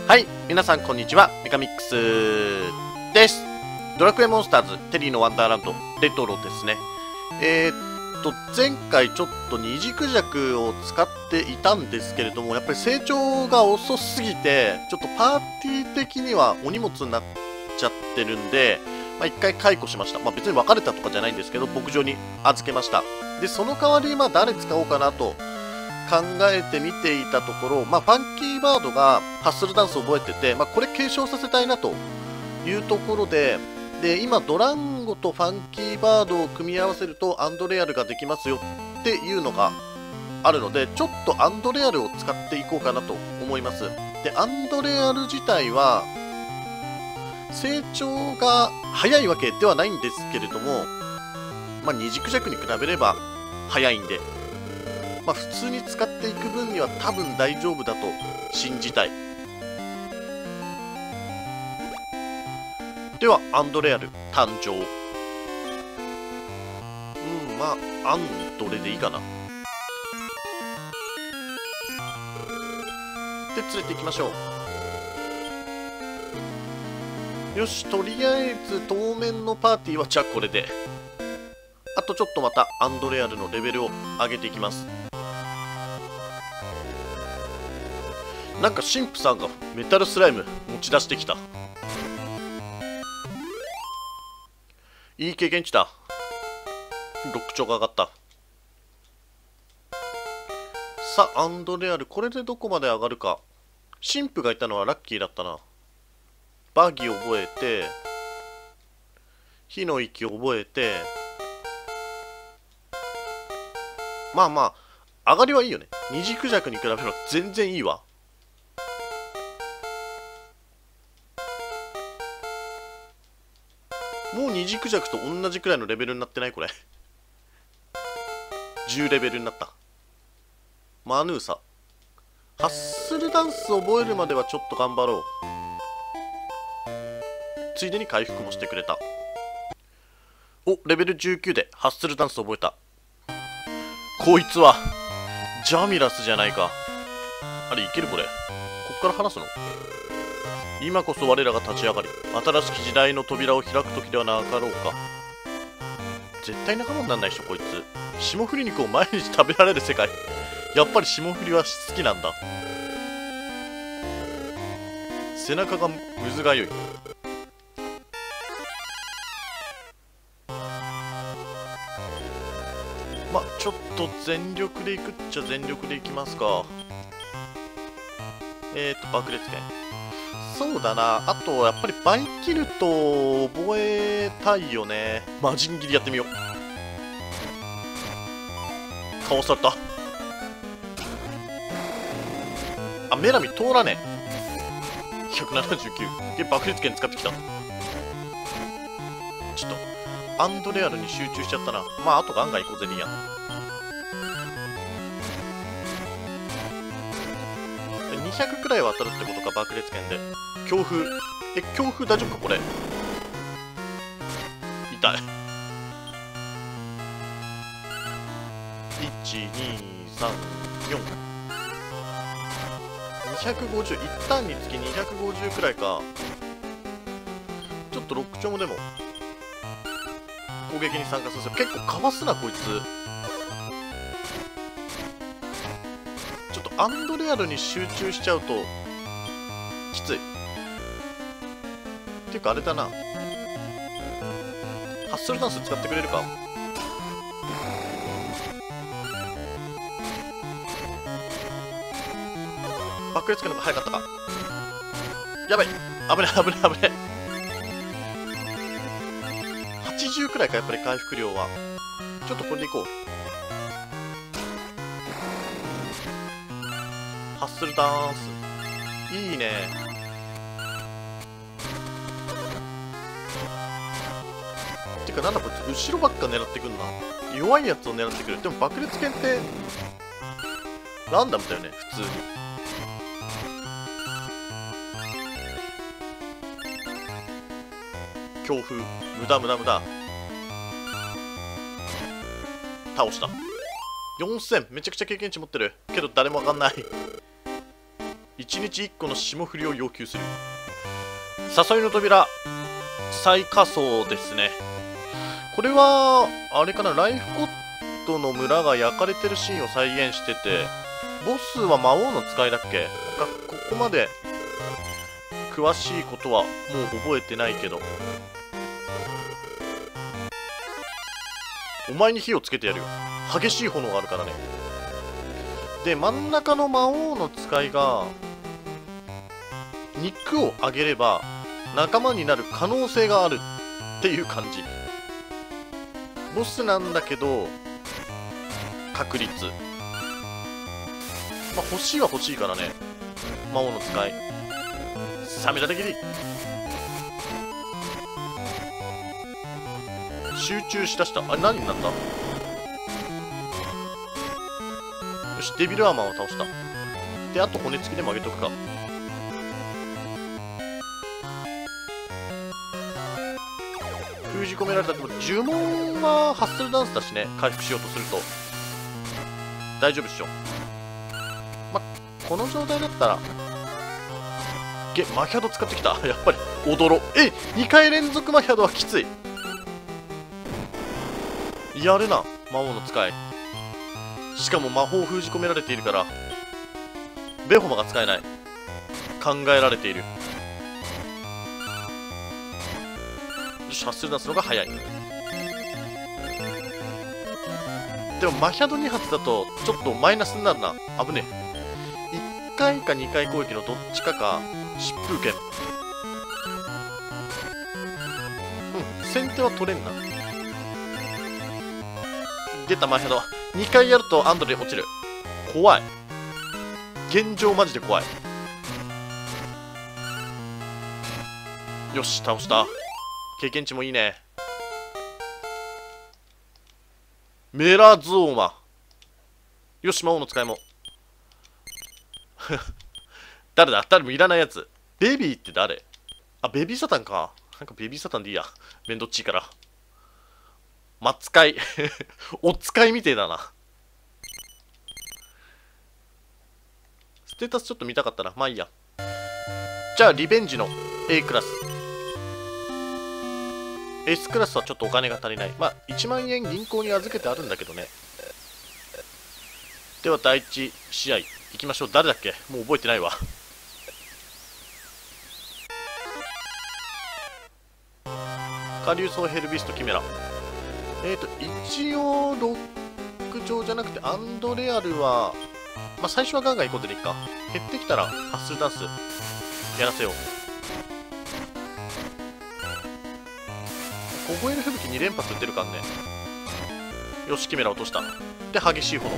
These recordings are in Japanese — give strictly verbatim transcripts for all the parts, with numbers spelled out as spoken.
はい、皆さんこんにちは、メカミックスです。ドラクエモンスターズ、テリーのワンダーランド、レトロですね。えー、っと、前回ちょっと二軸弱を使っていたんですけれども、やっぱり成長が遅すぎて、ちょっとパーティー的にはお荷物になっちゃってるんで、まあ、一回解雇しました。まあ、別に別れたとかじゃないんですけど、牧場に預けました。で、その代わり、まあ、誰使おうかなと考えてみていたところ、まあ、ファンキーバードがハッスルダンスを覚えてて、まあ、これ継承させたいなというところで、で今ドランゴとファンキーバードを組み合わせるとアンドレアルができますよっていうのがあるので、ちょっとアンドレアルを使っていこうかなと思います。でアンドレアル自体は成長が早いわけではないんですけれども、まあ、二軸弱に比べれば早いんで、まあ、普通に使っていく分には多分大丈夫だと信じたい。ではアンドレアル誕生。うん、まあアンドレでいいかな。で連れて行きましょう。よし、とりあえず当面のパーティーはじゃあこれで、あとちょっとまたアンドレアルのレベルを上げていきます。なんか神父さんがメタルスライム持ち出してきた。いい経験値だ。ロック調が上がった。さあアンドレアル、これでどこまで上がるか。神父がいたのはラッキーだったな。バギー覚えて、火の息を覚えて、まあまあ上がりはいいよね。二軸弱に比べれば全然いいわ。もう二軸弱と同じくらいのレベルになってない？これじゅうレベルになった。マヌーサ、ハッスルダンスを覚えるまではちょっと頑張ろう。ついでに回復もしてくれた。お、レベルじゅうきゅうでハッスルダンスを覚えた。こいつはジャミラスじゃないか。あれいける？これこっから話すの？今こそ我らが立ち上がり、新しき時代の扉を開く時ではなかろうか。絶対仲間にならないでしょこいつ。霜降り肉を毎日食べられる世界。やっぱり霜降りは好きなんだ。背中がむずがゆい。まあちょっと全力でいくっちゃ全力でいきますか。えーと爆裂剣、そうだな。あとやっぱりバイキルト覚えたいよね。魔人斬りやってみよう。倒された。あ、メラミ通らねえ。ひゃくななじゅうきゅうで爆裂剣使ってきた。ちょっとアンドレアルに集中しちゃったな。まああとガンガン行こうぜリアン。にひゃくくらいは当たるってことか爆裂剣で。強風、え強風大丈夫かこれ。痛い。いちにさんよん、にひゃくごじゅう、一旦につきにひゃくごじゅうくらいか。ちょっとロック調もでも攻撃に参加させる。結構かわすなこいつ。ちょっとアンドレアルに集中しちゃうときつい。っていうかあれだな、ハッスルダンス使ってくれるか。爆裂剣の方が早かったか。やばい、危ない危ない危ない。はちじゅうくらいかやっぱり回復量は。ちょっとこれでいこう。ハッスルダンスいいね。てかなんだこいつ、後ろばっか狙ってくんな。弱いやつを狙ってくる。でも爆裂剣ってランダムだよね普通に。強風無駄無駄無駄。倒した。よんせんめちゃくちゃ経験値持ってるけど誰もわかんない。 いちにちいっこの霜降りを要求する。誘いの扉再仮装ですね。これはあれかな、ライフコットの村が焼かれてるシーンを再現してて、ボスは魔王の使いだっけ。ここまで詳しいことはもう覚えてないけど、お前に火をつけてやるよ。激しい炎があるからね。で、真ん中の魔王の使いが肉をあげれば仲間になる可能性があるっていう感じ。ボスなんだけど確率、まあ欲しいは欲しいからね。魔王の使いサメダ的に集中しだした。あれ何になった。よし、デビルアーマーを倒した。で、あと骨付きでもあげとくか。封じ込められた。でも呪文はハッスルダンスだしね、回復しようとすると大丈夫っしょ。ま、この状態だったらゲマキャド使ってきた。やっぱり踊ろ。えにかい連続マキャドはきつい。やるな魔王の使い。しかも魔法封じ込められているからベホマが使えない。考えられている。よし、ハッスルダンスの方が早い。でもマキャドに発だとちょっとマイナスになるな。危ねえ。いっかいかにかい攻撃のどっちかか。疾風剣。うん、先手は取れんな。出たマキャド。にかいやるとアンドレ落ちる。怖い。現状マジで怖い。よし、倒した。経験値もいいね。メラゾーマ。よし、魔王の使いも。誰だ。誰もいらないやつ。ベビーって誰。あ、ベビーサタンか。なんかベビーサタンでいいや。めんどっちいから。ま使い。お使いみてえだな。ステータスちょっと見たかったな。まあいいや。じゃあ、リベンジの A クラス。S クラスはちょっとお金が足りない。まあ、いちまんえん銀行に預けてあるんだけどね。では、第一試合、行きましょう。誰だっけ。もう覚えてないわ。下流層ヘルビストキメラ。えーと、一応、ロック上じゃなくて、アンドレアルは、まあ、最初はガンガン行こうでいいか。減ってきたら、ハッスルダンス、やらせよう。凍える吹雪に連発打てるからね。よし、キメラ落とした。で、激しい炎。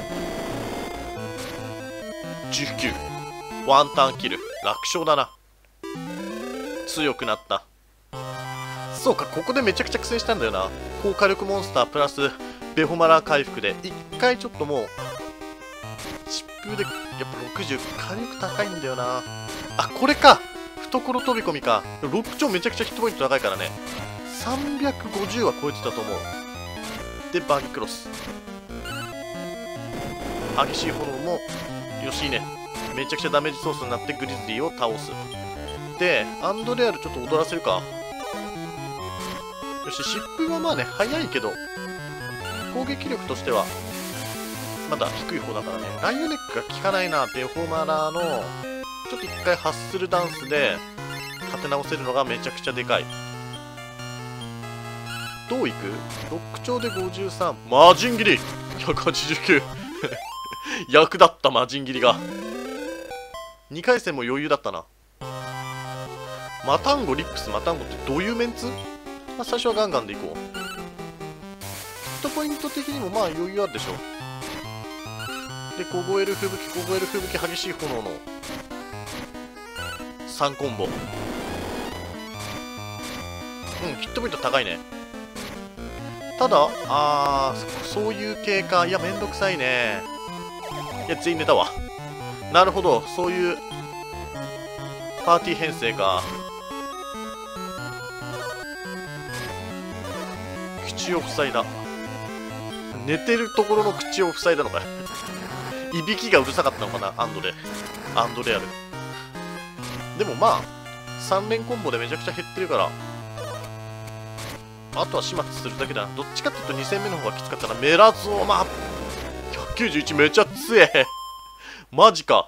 じゅうきゅう。ワンターンキル。楽勝だな。強くなった。そうか、ここでめちゃくちゃ苦戦したんだよな。高火力モンスタープラスベホマラ回復で、一回ちょっともう、疾風でやっぱろくじゅう、火力高いんだよな。あ、これか。懐飛び込みか。ロック超めちゃくちゃヒットポイント高いからね。さんびゃくごじゅうは超えてたと思う。で、バギクロス。激しい炎も、よしいいね。めちゃくちゃダメージソースになってグリズリーを倒す。で、アンドレアルちょっと踊らせるか。よし、疾風はまあね、速いけど、攻撃力としては、まだ低い方だからね。ライオネックが効かないな。ベホマラの、ちょっと一回ハッスルダンスで、立て直せるのがめちゃくちゃでかい。どういく？ロック調でごじゅうさん。魔人斬り !ひゃくはちじゅうきゅう 役立った魔人斬りが。にかい戦も余裕だったな。マタンゴ、リップス、マタンゴってどういうメンツ？まあ、最初はガンガンでいこう。ヒットポイント的にもまあ余裕あるでしょ。で、凍える吹雪、凍える吹雪、激しい炎のさんコンボ。うん、ヒットポイント高いね。ただ、あー、そういう系か。いや、めんどくさいね。いや、全員寝たわ。なるほど、そういうパーティー編成か。口を塞いだ。寝てるところの口を塞いだのかい。いびきがうるさかったのかな、アンドレ。アンドレアル。 でもまあさん連コンボでめちゃくちゃ減ってるから、あとは始末するだけだな。どっちかっていうとに戦目の方がきつかったな。メラゾーマひゃくきゅうじゅういちめっちゃ強えマジか。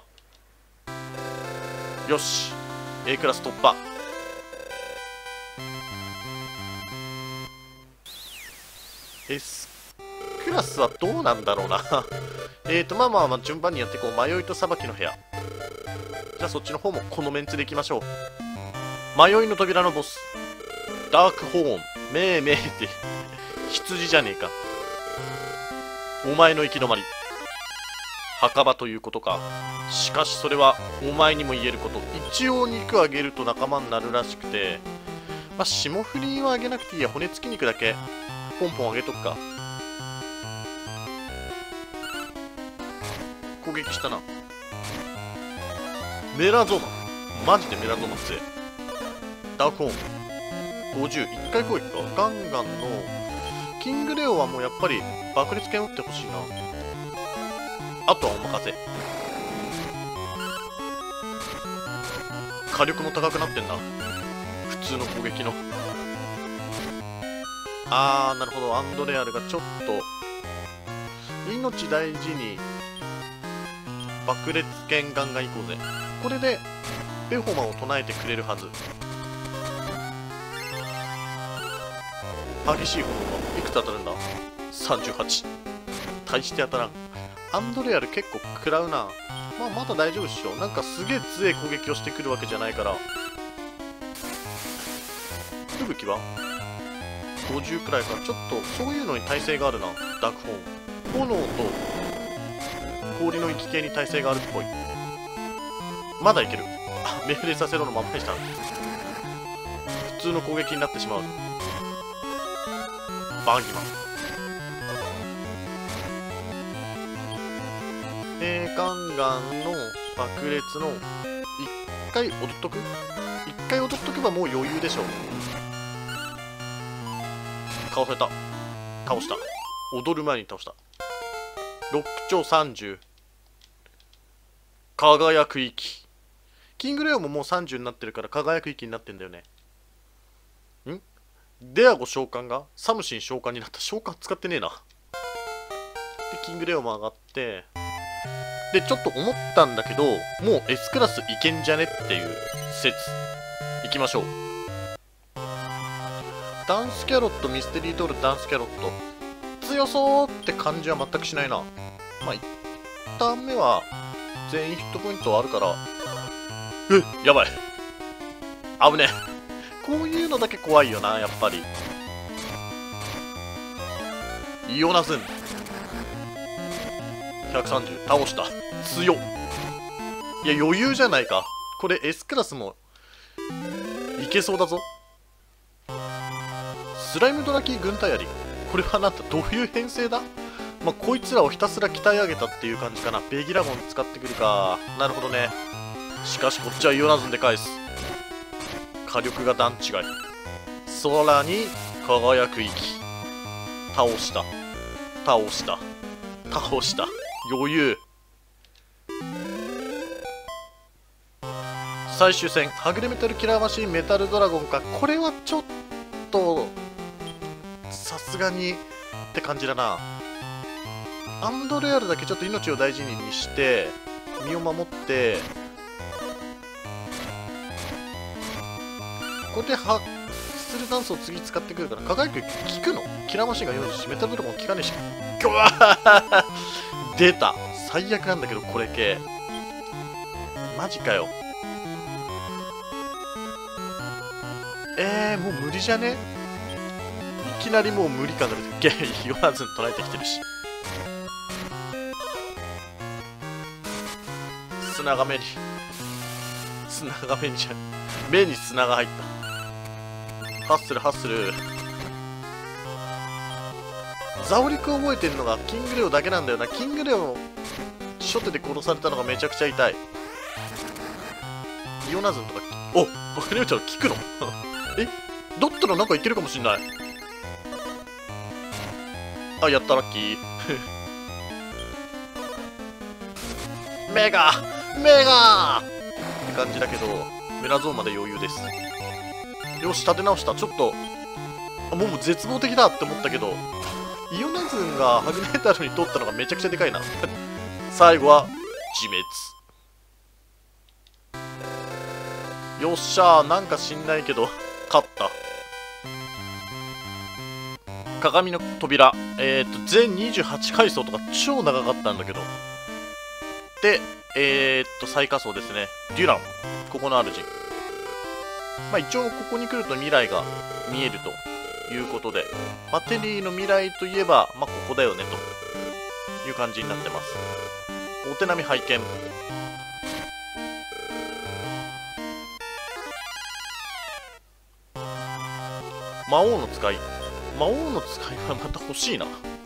よし A クラス突破。S クラスはどうなんだろうなえーとまあまあまあ順番にやっていこう。迷いと裁きの部屋。じゃあそっちの方もこのメンツでいきましょう。迷いの扉のボスダークホーン。めーめーって羊じゃねえか。お前の行き止まり墓場ということか。しかしそれはお前にも言えること。一応肉あげると仲間になるらしくて、まあ霜降りはあげなくていいや。骨付き肉だけポンポンあげとくか。攻撃したな。メラゾーママジでメラゾーマ強い。ダークホーンごじゅういっかい攻撃か。ガンガンのキングレオはもうやっぱり爆裂剣打ってほしいな。あとはお任せ。火力も高くなってんな普通の攻撃の。あーなるほど。アンドレアルがちょっと命大事に爆裂剣ガンガンいこうぜ。これでベホマを唱えてくれるはず。激しい炎はいくつ当たるんだ ?さんじゅうはち。大して当たらん。アンドレアル結構食らうな。まあまだ大丈夫っしょ。なんかすげえ強い攻撃をしてくるわけじゃないから。吹雪はごじゅうくらいか。ちょっとそういうのに耐性があるな。ダークホーン炎と氷の息系に耐性があるっぽい。まだいける。あ、命令させろのままでした。普通の攻撃になってしまう。バンギマン。えー、ガンガンの爆裂のいっかい踊っとく。いっかい踊っとけばもう余裕でしょう。倒された。倒した。踊る前に倒した。ろく丁さんじゅう。輝く息。キングレオももうさんじゅうになってるから輝く息になってんだよね。んデアゴ召喚がサムシン召喚になった。召喚使ってねえな。でキングレオも上がって、でちょっと思ったんだけど、もう S クラスいけんじゃねっていう説。いきましょう。ダンスキャロット、ミステリードール、ダンスキャロット。強そうって感じは全くしないな。まあいちターン目は全員ヒットポイントあるから。えっやばい危ねえ。こういうのだけ怖いよなやっぱり。イオナズンひゃくさんじゅう倒した。強っ。いや余裕じゃないかこれ。 S クラスもいけそうだぞ。スライムドラキー軍隊あり。これはなんだどういう編成だ。まあこいつらをひたすら鍛え上げたっていう感じかな。ベギラゴン使ってくるか。なるほどね。しかしこっちはイオナズンで返す。火力が段違い。空に輝く息。倒した倒した倒した。余裕。最終戦はぐれメタルキラーマシンメタルドラゴンか。これはちょっとさすがにって感じだな。アンドレアルだけちょっと命を大事にして身を守って、これでハッスルダンスを次使ってくるから。輝く効くの。キラーマシンが用意しメタルドラゴン効かねえし。うわ出た。最悪なんだけどこれ系マジかよ。えー、もう無理じゃね。いきなりもう無理感が出てけイオナズン捉えてきてるし。砂が目に砂が目にじゃん目に砂が入った。ハッスルハッスル。ザオリク覚えてるのがキングレオだけなんだよな。キングレオ初手で殺されたのがめちゃくちゃ痛い。イオナズンとかおバクレオちゃん効くのえだったらなんかいけるかもしんない。あやったラッキーメガメガって感じだけど、 メラゾーンまで余裕です。よし、立て直した。ちょっとあもう絶望的だって思ったけど、イオナズンがハグネータルに取ったのがめちゃくちゃでかいな最後は自滅。よっしゃー、なんか知んないけど勝った。鏡の扉、えっ、ー、と全にじゅうはち階層とか超長かったんだけど、でえっ、ー、と最下層ですね、デュラン、ここの主。まあ一応ここに来ると未来が見えるということで、まあ、テリーの未来といえば、まあ、ここだよねという感じになってます。お手並み拝見。魔王の使い、魔王の使いはまた欲しいな。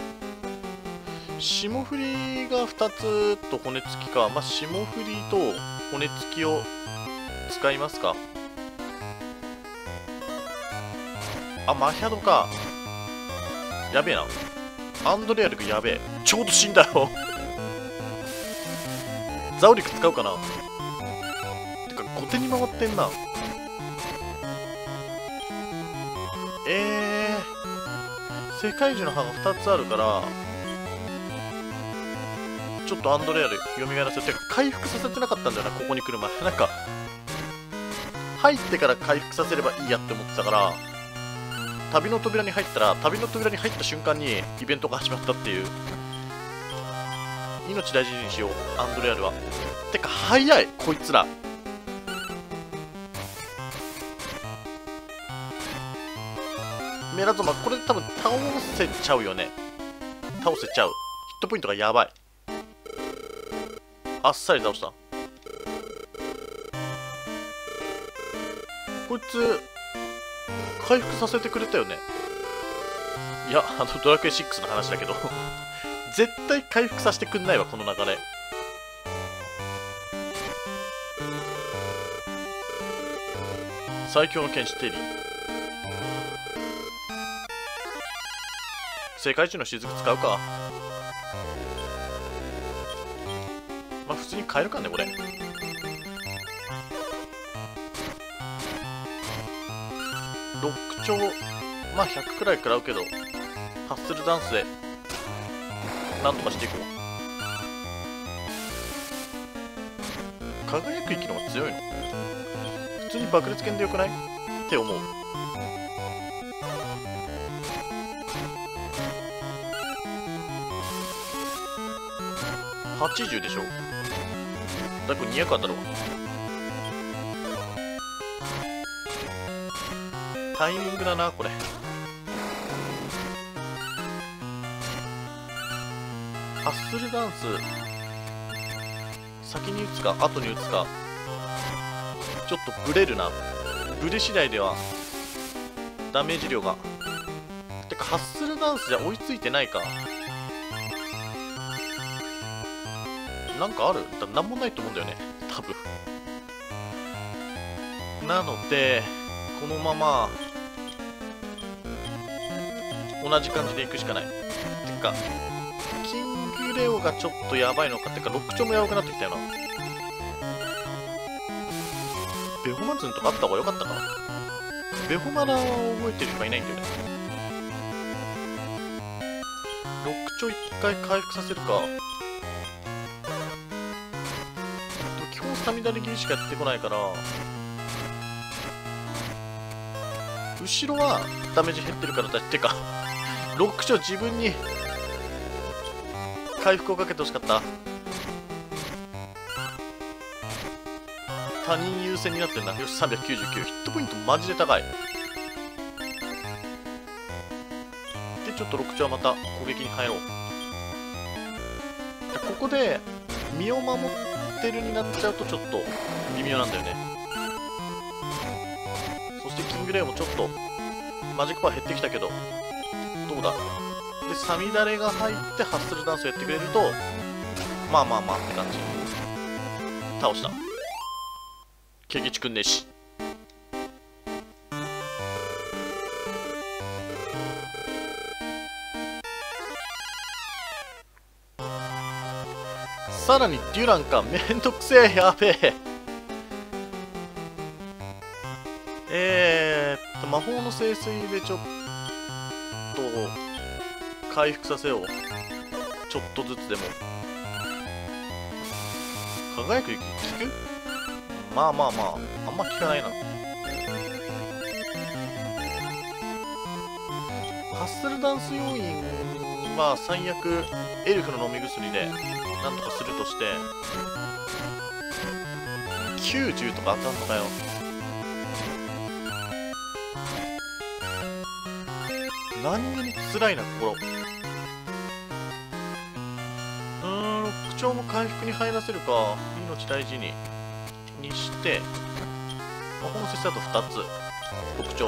霜降りがふたつと骨付きか。まあ、霜降りと骨付きを使いますか。あ、マヒャドか。やべえな。アンドレアルクやべえ。ちょうど死んだよザオリク使うかな。てか後手に回ってんな。えー、世界樹の葉がふたつあるからちょっとアンドレアル蘇らせて、てか回復させてなかったんだよな、ここに来る前。なんか入ってから回復させればいいやって思ってたから、旅の扉に入ったら、旅の扉に入った瞬間にイベントが始まったっていう。命大事にしよう、アンドレアルは。てか早いこいつら。メラゾマ、これ多分倒せちゃうよね。倒せちゃう。ヒットポイントがやばい。あっさり倒した。こいつ回復させてくれたよね。いや、あのドラクエシックスの話だけど絶対回復させてくんないわ、この流れ。最強の剣士テリー。世界中の雫使うか。まあ普通に買えるかねこれ。ロック調、まあひゃくくらい食らうけど、ハッスルダンスでなんとかしていこう。輝く息の方が強いの？普通に爆裂剣でよくないって思う。はちじゅうでしょ。だいぶにひゃく当たるわ。タイミングだなこれ。ハッスルダンス先に打つか後に打つかちょっとブレるな。ブレ次第ではダメージ量が。てかハッスルダンスじゃ追いついてないか。なんかある？だなんもないと思うんだよね多分。なのでこのまま同じ感じでいくしかない。てかキングレオがちょっとやばいのか。てかロック調もやばくなってきたよな。ベホマズンとかあった方が良かったかな。ベホマラを覚えてる人がいないんだよね。ロック調一回回復させるか。基本スタミナでギリしかやってこないから、後ろはダメージ減ってるからだ。てかロック調自分に回復をかけてほしかった。他人優先になってんな。よしさんびゃくきゅうじゅうきゅう。ヒットポイントマジで高い。でちょっとロック調はまた攻撃に入ろう。ここで身を守ってるになっちゃうとちょっと微妙なんだよね。そしてキングレイもちょっとマジックパワー減ってきたけどどうだ。でサミダレが入ってハッスルダンスをやってくれるとまあまあまあって感じ。倒した。ケゲチくんねし。さらにデュランか。めんどくせえ。やべえ。 えーっと、魔法の聖水でちょっと回復させよう。ちょっとずつでも。輝く雪効く？まあまあまあ、あんま効かないな。ハッスルダンス要因は最悪エルフの飲み薬でなんとかするとして、きゅうじゅうとか当たんのかよ。何気に辛いな、心。うーん、ロック調も回復に入らせるか。命大事に。にして、魔法の節だとふたつ。ロック調。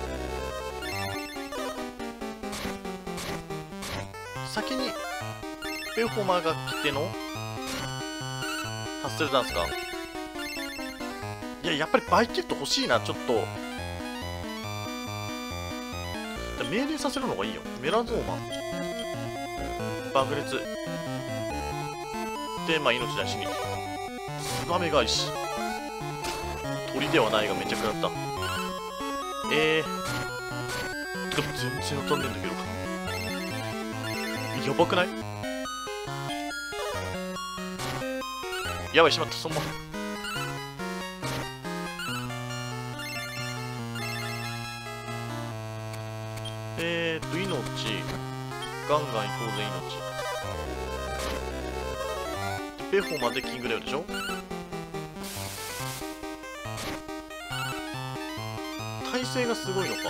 先に、ベフォマが来ての、ハッスルダンスか。いや、やっぱりバイキット欲しいな、ちょっと。命令させるのがいいよ。メラゾーマ爆裂で、まあ命大事にツバメ返し鳥ではないがめちゃくちゃだった。えーでも全然当たんねえんだけど、やばくない？やばい、しまった。そのままえーっと、命。ガンガン行こうぜ、命。ペホまでキングレオでしょ？耐性がすごいのか。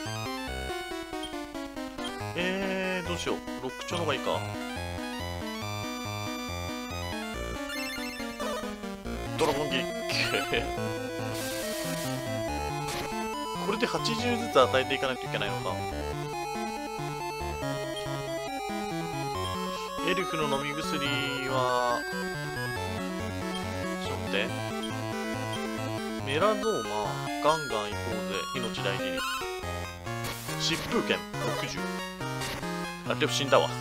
えー、どうしよう。ロック調の方がいいか。ドラゴンギリ。これではちじゅうずつ与えていかないといけないのか。エルフの飲み薬は、ちょっと待って。メラゾーマ、ガンガン行こうぜ。命大事に。疾風剣、ろくじゅう。あ、レフ死んだわ。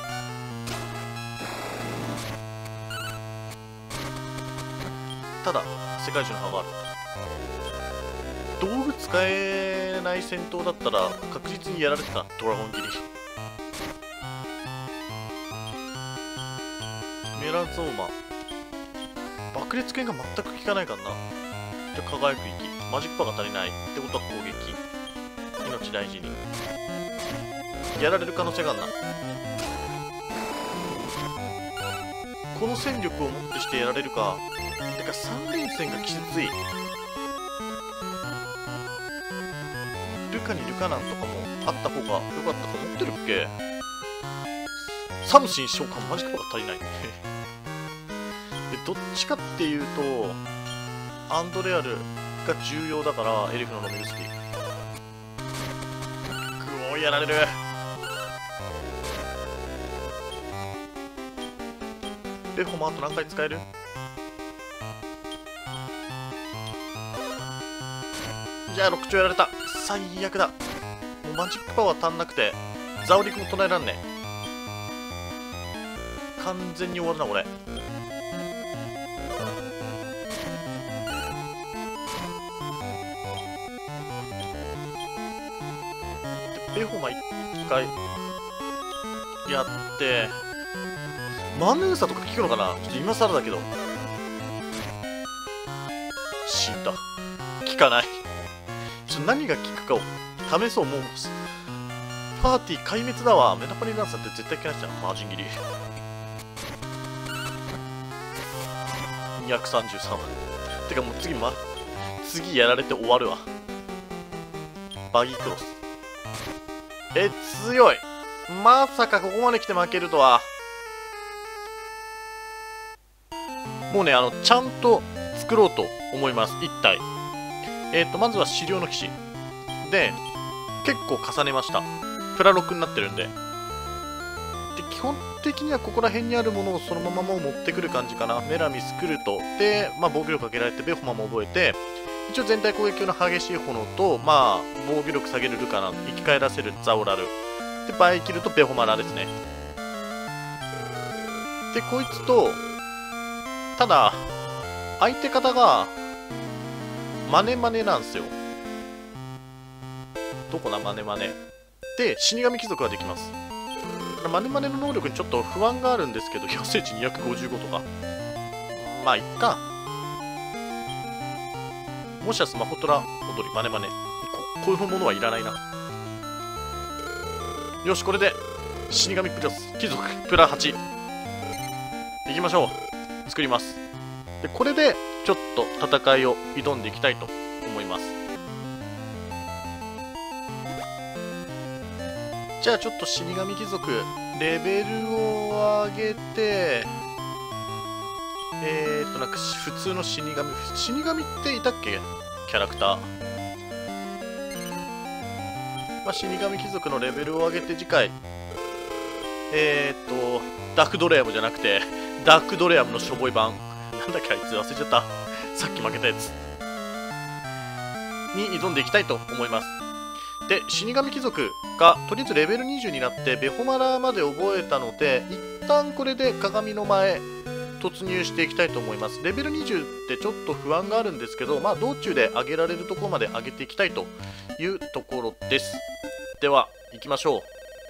ただ、世界中の歯がある。道具使えない戦闘だったら、確実にやられてた、ドラゴン斬り。メラゾーマ爆裂剣が全く効かないからな。じゃあ輝く息マジックパワーが足りないってことは攻撃命大事にやられる可能性があるな。この戦力をもってしてやられるか。てかさん連戦がきつい。ルカにルカナンとかもあった方が良かったと思ってるっけ。サムシン召喚マジックパワーが足りない。でどっちかっていうとアンドレアルが重要だからエルフの飲み薬。くおやられる。ベホもあと何回使える？じゃあろく丁やられた。最悪だ。もうマジックパワー足んなくてザオリクも唱えらんねえ。完全に終わるなこれ。ベホマ一回やってマヌーサとか効くのかな。ちょっと今更だけど死んだ。効かない。ちょっと何が効くかを試そう。もうパーティー壊滅だわ。メタパニダンサーって絶対効かないじゃん。マージン切りにひゃくさんじゅうさん。てかもう次ま次やられて終わるわ。バギークロス。え、強い。まさかここまで来て負けるとは。もうね、あの、ちゃんと作ろうと思います。いち体。えっ、ー、と、まずは資料の騎士。で、結構重ねました。プラろくになってるんで。で、基本的にはここら辺にあるものをそのままもう持ってくる感じかな。メラミス、クルト。で、まあ、防御力かけられて、ベホマも覚えて、一応全体攻撃の激しい炎と、まあ、防御力下げるルカナン、生き返らせるザオラル。で、バイキルとベホマラですね。で、こいつと、ただ、相手方が、マネマネなんですよ。 どこだマネマネで死神貴族ができます。マネマネの能力にちょっと不安があるんですけど、養成値にひゃくごじゅうごとか、まあいっか。もしやスマホトラ踊りマネマネ こ, こういうものはいらないな。よし、これで死神プラス貴族プラはちいきましょう。作ります。でこれでちょっと戦いを挑んでいきたいと思います。じゃあちょっと死神貴族レベルを上げて、えーっとなんか普通の死神死神っていたっけキャラクター、まあ、死神貴族のレベルを上げて次回えーっとダークドレアムじゃなくてダークドレアムのしょぼい版なんだっけあいつ忘れちゃった、さっき負けたやつに挑んでいきたいと思います。で死神貴族がとりあえずレベルにじゅうになってベホマラまで覚えたので、一旦これで鏡の前突入していきたいと思います。レベルにじゅうってちょっと不安があるんですけど、まあ道中で上げられるところまで上げていきたいというところです。では行きましょう。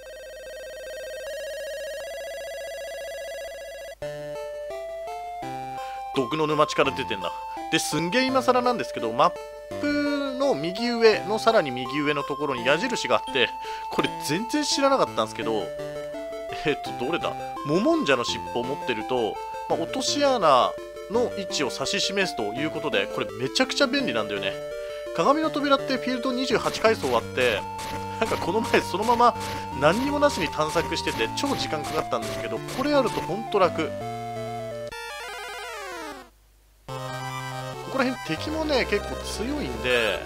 毒の沼地から出てんだ。ですんげえ今更なんですけど、マップの右上のさらに右上のところに矢印があって、これ全然知らなかったんですけど、えっとどれだ、モモンジャの尻尾を持ってると、まあ、落とし穴の位置を指し示すということで、これめちゃくちゃ便利なんだよね。鏡の扉ってフィールドにじゅうはち階層あって、なんかこの前そのまま何にもなしに探索してて超時間かかったんですけど、これあるとほんと楽。ここら辺敵もね結構強いんで、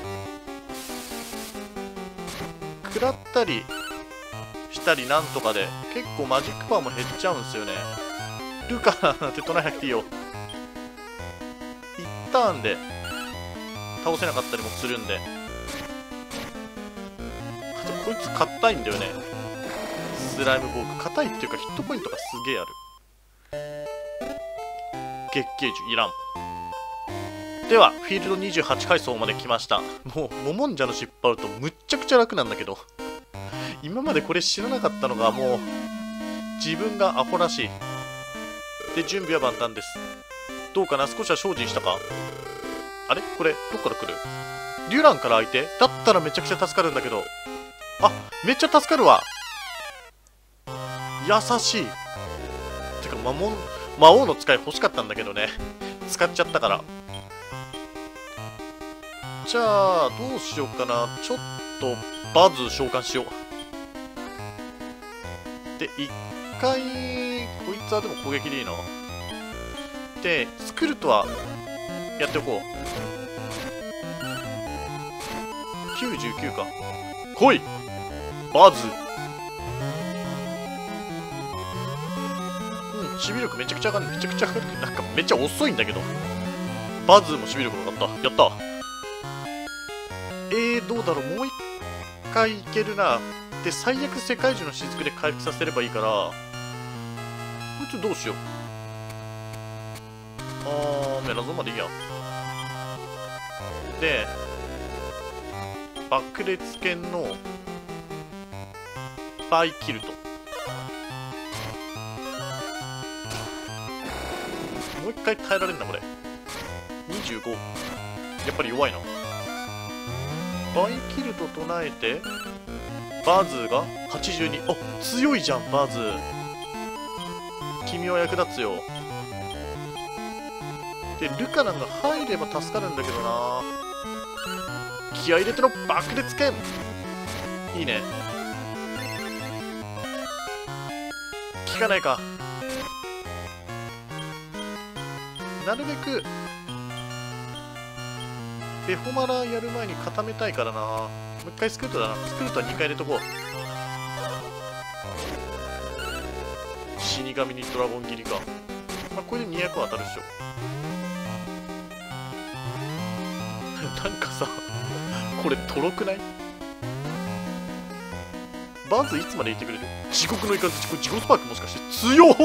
食らったりしたりなんとかで結構マジックパワーも減っちゃうんですよね。ルカなんて唱えなくていいよ。いちターンで倒せなかったりもするんで、あとこいつ硬いんだよね。スライムボーク硬いっていうかヒットポイントがすげえある。月桂樹いらん。ではフィールドにじゅうはち階層まで来ました。もうモモンジャの引っ張るとむっちゃくちゃ楽なんだけど、今までこれ知らなかったのがもう自分がアホらしい。で準備は万端です。どうかな、少しは精進したか。あれこれどっから来る、デュランから相手だったらめちゃくちゃ助かるんだけど、あめっちゃ助かるわ。優しい。てか魔物魔王の使い欲しかったんだけどね、使っちゃったから。じゃあどうしようかな、ちょっとバズ召喚しよう。で一回こいつはでも攻撃でいいな。でスクルトはやっておこう。きゅうじゅうきゅうか。来いバズ。うん守備力めちゃくちゃ上がる。めちゃくちゃ上がる。なんかめっちゃ遅いんだけど、バズも守備力上がった。やった。えー、どうだろう、もう一回いけるな。で最悪世界中の雫で回復させればいいから、こいつどうしよう。あーメラゾンまでいいや。で爆裂剣のバイキルト、もう一回耐えられるんだこれ。にじゅうご、やっぱり弱いな。バイキルト唱えてバズがはちじゅうに。あ強いじゃんバズ、君は役立つよ。でルカナンが入れば助かるんだけどな。気合い入れての爆裂剣いいね。効かないか。なるべくベホマラやる前に固めたいからな。もう一回スクルトだな。スクルトはにかい入れとこう。死神にドラゴン斬りか。まあこれでにひゃくは当たるっしょ。なんかさこれとろくない？バズいつまでいてくれる？地獄のイカズチ、これジゴスパークもしかして強っ。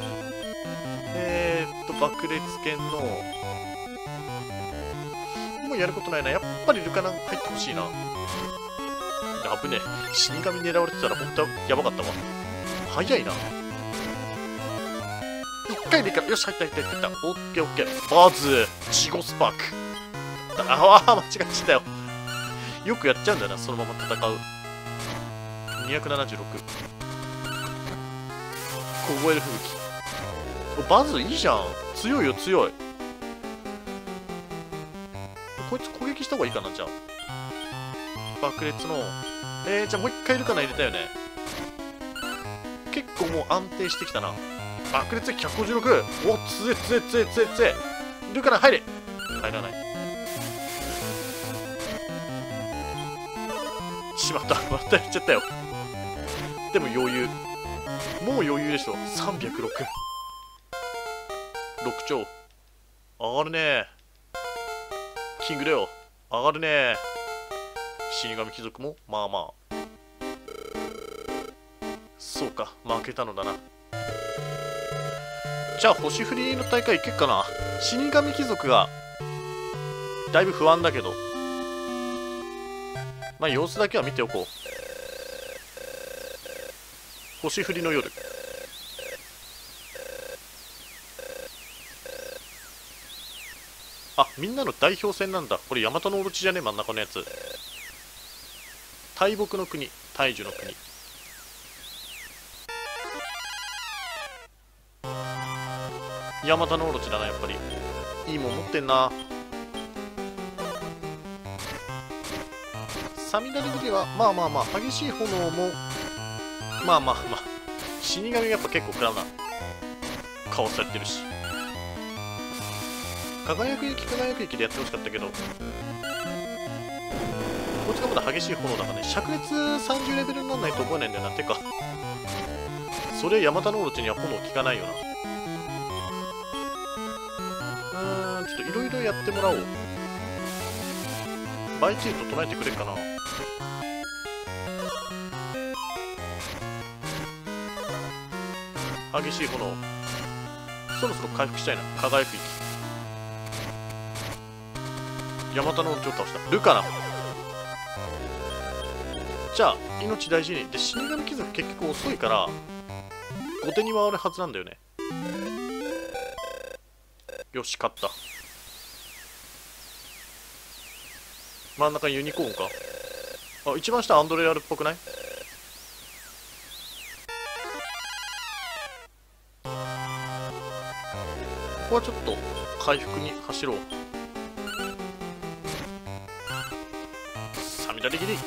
えーっと爆裂剣のもうもやることないな。やっぱりルカナン入ってほしいな。危ねえ。死神狙われてたら本当はやばかったわ。早いな。一回でいいから。よし、入った入った入った。オッケーオッケー。バズジゴスパーク。ああ、間違えちゃったよ。よくやっちゃうんだな、そのまま戦う。にひゃくななじゅうろく。凍える吹雪。バズいいじゃん。強いよ、強い。こいつ攻撃した方がいいかな、じゃあ。爆裂の。えー、じゃあもう一回ルカナ入れたよね。結構もう安定してきたな。爆裂ひゃくごじゅうろく。お、つえつえつえつえつえ。ルカナ入れ。入らない。しまった。またやっちゃったよ。でも余裕。もう余裕でしょ。さんびゃくろく。ろく丁。上がるね。キングレオ。上がるね。死神貴族もまあまあ。そうか、負けたのだな。じゃあ星降りの大会いけっかな。死神貴族がだいぶ不安だけど、まあ様子だけは見ておこう。星降りの夜。あ、みんなの代表戦なんだ。これ大和のオロチじゃね、真ん中のやつ。大木の国、大樹の国。大和のオロチだな、やっぱり。いいもん持ってんな。サミダレギリはまあまあまあ、激しい炎もまあまあまあ、死神がやっぱ結構食らうな。顔されてるし。輝く雪輝く雪でやってほしかったけど、こいつがまだ激しい炎だからね。灼熱さんじゅうレベルにならないと覚えないんだよな。てかそれヤマタノオロチには炎効かないよな。うーん、ちょっといろいろやってもらおう。バイチート唱えてくれるかな。激しい炎、そろそろ回復したいな。輝く息。ヤマタノオロチを倒した。ルカナ。じゃあ命大事に。で、死神貴族結局遅いから後手に回るはずなんだよね。よし、勝った。真ん中にユニコーンか。あ、一番下アンドレアルっぽくない？ここはちょっと回復に走ろう。サミダレギリ。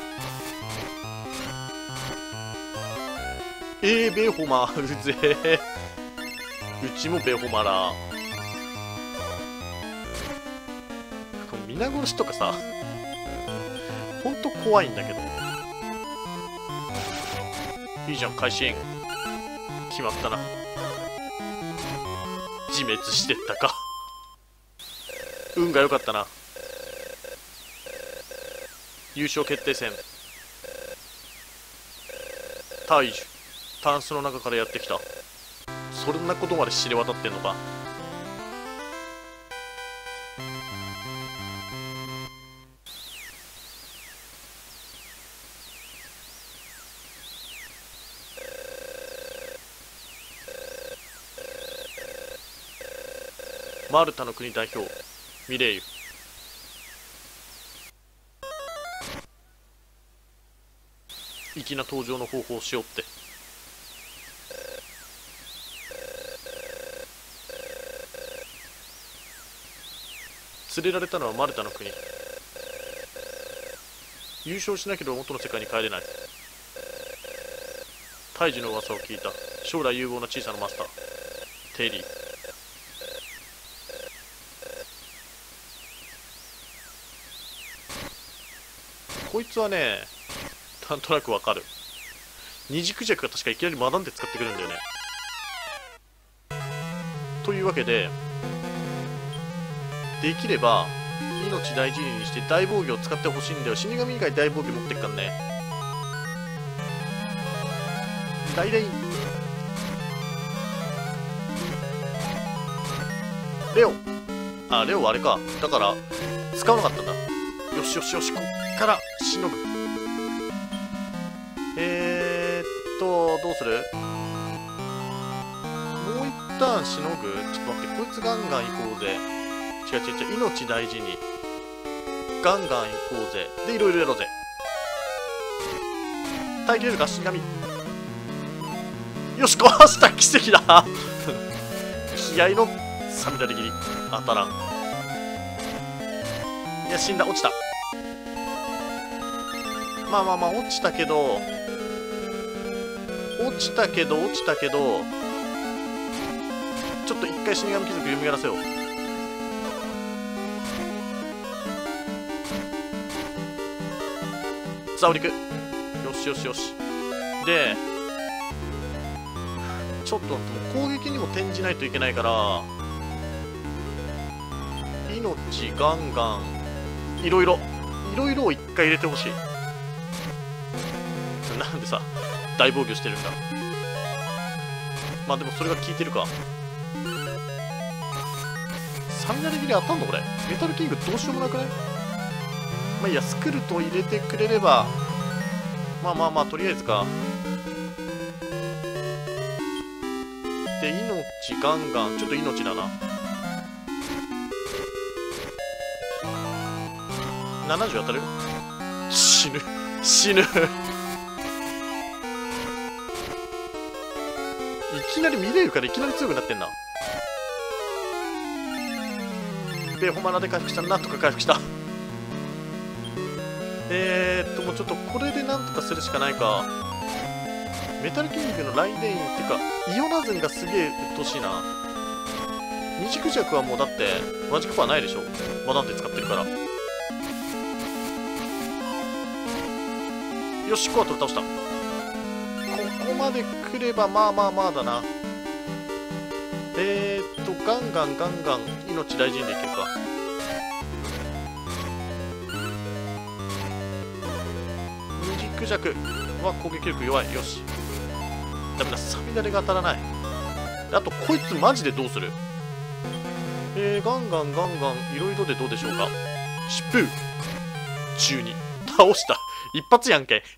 えー、ベーホマーうぜえ。うちもベーホマラー。この皆殺しとかさ、ほんと怖いんだけど。いいじゃん、会心決まったな。自滅してったか。運が良かったな。優勝決定戦。大樹タンスの中からやってきた。そんなことまで知れ渡ってんのか。マルタの国代表ミレイユ。粋な登場の方法をしようって。連れられたのはマルタの国。優勝しなければ元の世界に帰れない。大樹の噂を聞いた。将来有望な小さなマスターテリー。こいつはね、なんとなくわかる。二軸弱が確かいきなり学んで使ってくるんだよね。というわけで、できれば命大事にして大防御を使ってほしいんだよ。死神以外大防御持ってっからね。大々レオ。あ、レオはあれか。だから使わなかったんだ。 よしよしよし、こっからしのぐ。えーっとどうする？もう一旦しのぐ？ちょっと待って、こいつガンガン行こうぜ。違う違う違う、命大事にガンガン行こうぜ。でいろいろやろうぜ。耐えきれるか死神。よし、壊した。奇跡だ気合のさみだれ切り当たらん。いや、死んだ。落ちた。まあまあまあ落ちたけど落ちたけど落ちたけどちょっと一回死神貴族蘇らせよう。さあ、おりく。よしよしよし。でちょっと攻撃にも転じないといけないから命ガンガンいろいろいろいろを一回入れてほしい。なんでさ大防御してるんだ。まあでもそれが効いてるか。さみだれ切り当たんのこれ。メタルキングどうしようもなくない？まあいいや、スクルト入れてくれればまあまあまあとりあえずか。で命ガンガン、ちょっと命だな。ななじゅう当たる？死ぬ死ぬいきなり見れるからいきなり強くなってんな。でホマナで回復した。なんとか回復した。えーっともうちょっとこれでなんとかするしかないか。メタルキングのライデインっていうかイオナズンがすげえ鬱陶しいな。二軸弱はもうだってマジックパワーないでしょ。マダンテ使ってるから。よし、コアトル倒した。ここまで来ればまあまあまあだな。えーっとガンガンガンガン命大事にできるか。二軸弱は攻撃力弱い。よし、ダメだ、サミダレが当たらない。あとこいつマジでどうする？えー、ガンガンガンガンいろいろでどうでしょうか。疾風じゅうに倒した。一発やんけ。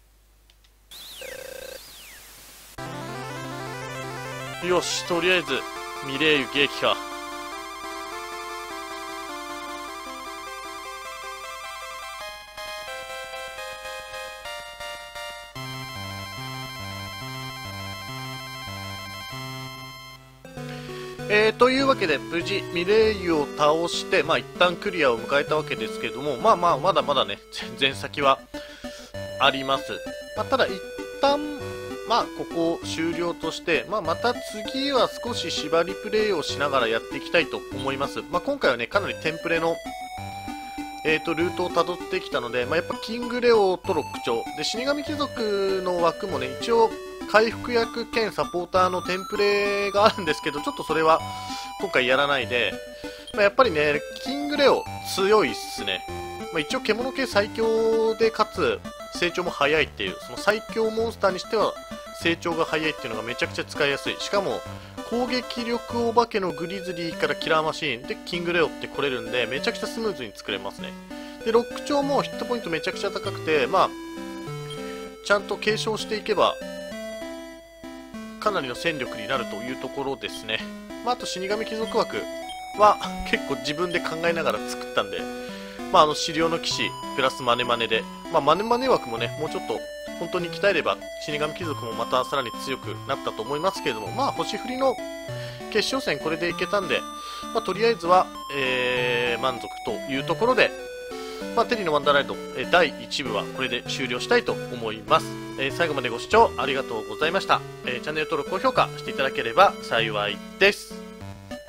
よし、とりあえずミレイユ撃破。えー、というわけで無事ミレイユを倒して、まあ一旦クリアを迎えたわけですけれども、まあまあまだまだね全然先はあります。まあ、ただ一旦まあここを終了として、まあ、また次は少し縛りプレイをしながらやっていきたいと思います。まあ、今回はねかなりテンプレの、えー、とルートをたどってきたので、まあ、やっぱキングレオとロック長で死神貴族の枠もね一応回復役兼サポーターのテンプレがあるんですけど、ちょっとそれは今回やらないで、まあ、やっぱりねキングレオ強いっすね。まあ、一応獣系最強でかつ成長も早いっていう、その最強モンスターにしては成長が早いっていうのがめちゃくちゃ使いやすい。しかも攻撃力お化けのグリズリーからキラーマシーンでキングレオって来れるんでめちゃくちゃスムーズに作れますね。でロック長もヒットポイントめちゃくちゃ高くて、まあちゃんと継承していけばかなりの戦力になるというところですね。まあ、あと死神貴族枠は結構自分で考えながら作ったんで、まあ、あの資料の騎士プラスマネマネで、まあ、マネマネ枠もねもうちょっと本当に鍛えれば死神貴族もまたさらに強くなったと思いますけれども、まあ星振りの決勝戦これでいけたんで、まあ、とりあえずは、えー、満足というところで、まあ、テリーのワンダーライド、えー、だいいち部はこれで終了したいと思います。えー、最後までご視聴ありがとうございました。えー、チャンネル登録、高評価していただければ幸いです。